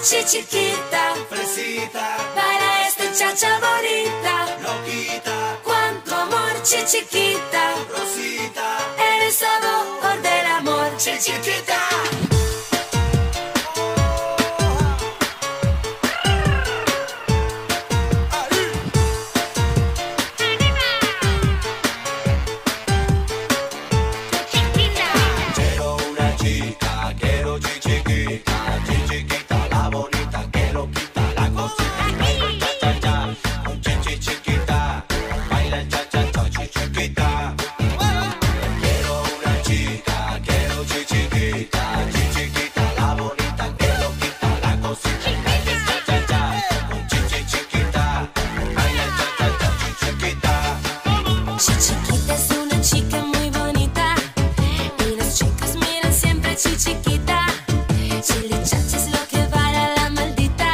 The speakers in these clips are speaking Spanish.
chichiquita, fresita, baila esta chacha bonita, loquita, cuánto amor, chichiquita, rosita, eres sabor del amor, chichiquita. quiero una chica, quiero chichiquita, chichiquita, la bonita, que lo quita, la cosita, baila cha cha cha, con chichiquita, baila cha cha cha, chichiquita. Quiero una chica, quiero chichiquita, chichiquita, la bonita, que lo quita, la cosita, baila cha cha cha, con chichiquita, baila cha cha cha, chichiquita. Chichiquita es una chica muy bonita y los chicos miran siempre chichiquita. Chili chacha es lo que baila la maldita.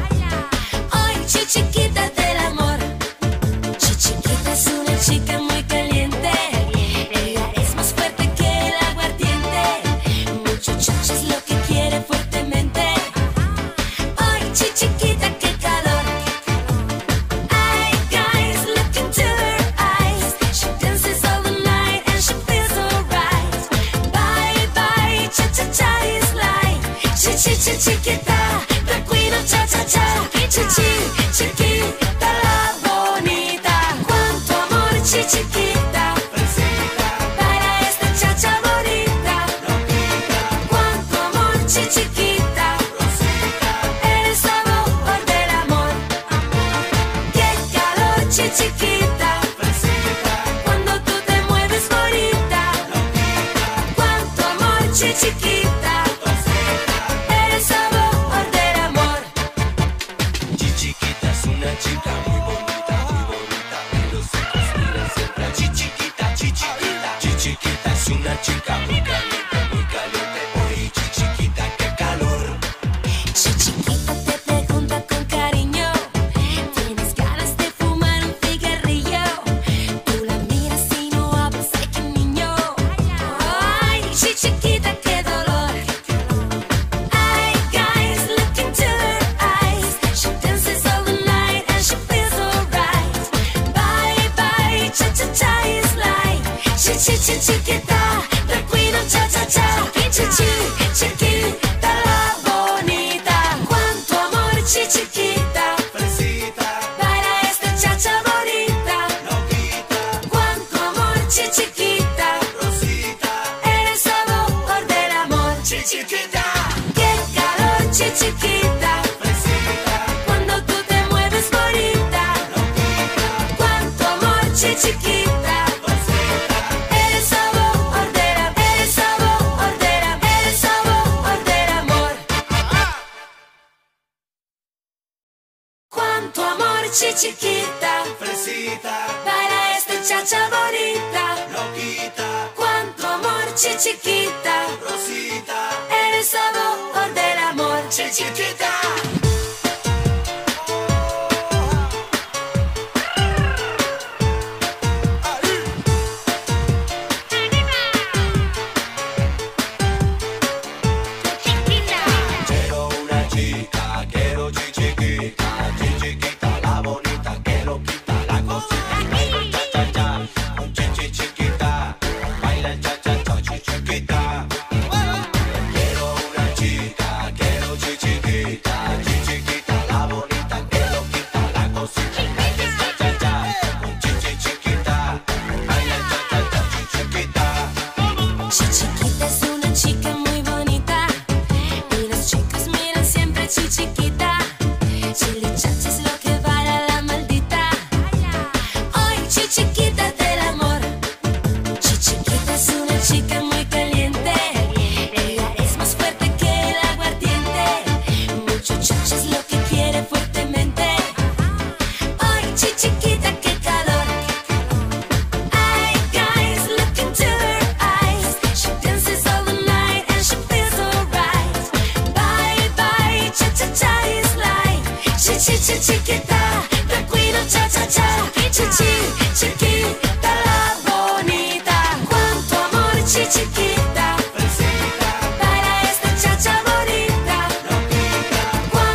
Hoy chichiquita del amor. Chichiquita es una chica muy caliente. Ella es más fuerte que el aguardiente. Mucho chacha es lo que quiere fuertemente. Hoy chichiquita, qué calor. Ay, guys, look into her eyes. She dances all the night and she feels alright. Bye bye, cha cha cha is like chiquita, the queen of cha cha cha. Chiquita, la bonita. Cuánto amor, chiquita, Fresita, baila esta chacha bonita. loquita, Cuánto amor, chiquita, rosita, eres sabor del amor. Qué calor, chiquita, fresita, cuando tú te mueves bonita. loquita, Cuánto amor, chiquita, rosita. eres sabor del amor. Chichiquita es una chica muy bonita, y los ojos miran siempre a chichiquita, chichiquita. Chichiquita es una chica muy caliente, oye chichiquita, qué calor. Chichiquita te pregunta con cariño, ¿tienes ganas de fumar un cigarrillo? Tú la miras y no hablas, ay, qué niño. Ay, chichiquita, qué dolor. Ay, guys, look into her eyes. She dances all the night and she feels alright. Bye bye, cha cha cha is like chiquita, the queen of cha cha cha. Chiquita, la bonita. Cuánto amor, chiquita, Fresita, baila esta chacha bonita. loquita, Cuánto amor, chiquita, rosita, eres sabor del amor. chichiquita. Qué calor, chiquita, Fresita, cuando tú te mueves bonita. loquita, Cuánto amor, chiquita, rosita, eres sabor del amor. Eres sabor del amor. Eres sabor del amor. Cuánto amor, chiquita, fresita, baila esta chacha bonita. loquita, Cuánto amor, chiquita, rosita, eres sabor del amor. chichiquita. Quiero una chica, quiero chichiquita, chichiquita, la bonita, que lo quita, la cosita, baila cha cha cha, con chichiquita, baila cha cha cha, chichiquita. Quiero una chica, quiero chichiquita, chichiquita, la bonita, que lo quita, la cosita, baila cha cha cha, con chichiquita, baila cha cha cha, chichiquita. Chichiquita es una chica muy bonita y los chicos miran siempre chichiquita. Chili chacha es lo que baila la maldita. Hoy chichiquita del amor. Chichiquita es una chica muy caliente. Ella es más fuerte que el aguardiente. Mucho chacha es lo que quiere fuertemente. Hoy chichiquita, qué calor. Ay, guys, look into her eyes. She dances all the night and she feels alright. Bye bye, cha cha cha is like chiquita, the queen of cha cha cha. Chiquita, la bonita. Cuánto amor, chiquita, Fresita, baila esta chacha bonita. loquita, Cuánto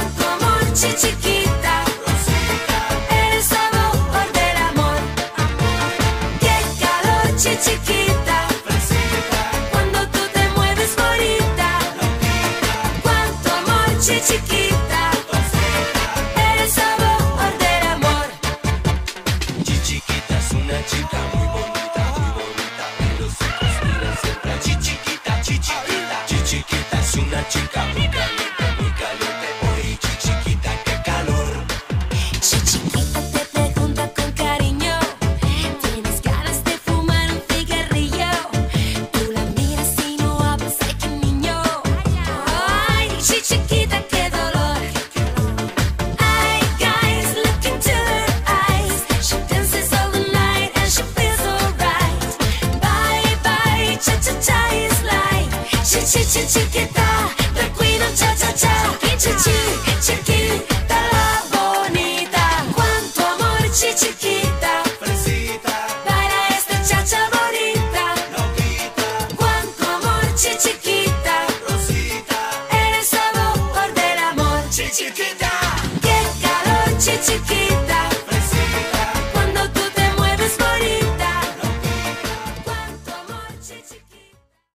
chiquita, eres sabor del amor. Qué calor, chiquita, cuando tú te mueves bonita. Cuánto amor, chiquita, eres sabor del amor. Chichiquita es una chica muy bonita, y los ojos miran siempre a chichiquita, chichiquita. Chichiquita es una chica muy caliente, oye chichiquita, qué calor. Chiquita te pregunta con cariño, ¿tienes ganas de fumar un cigarrillo? Tú la miras y no hablas, ay qué niño. Ay, chiquita, qué dolor. Ay, guys, look into her eyes. She dances all the night and she feels alright. Bye, bye, cha-cha-cha is life. Chiquita, the queen of cha-cha-cha.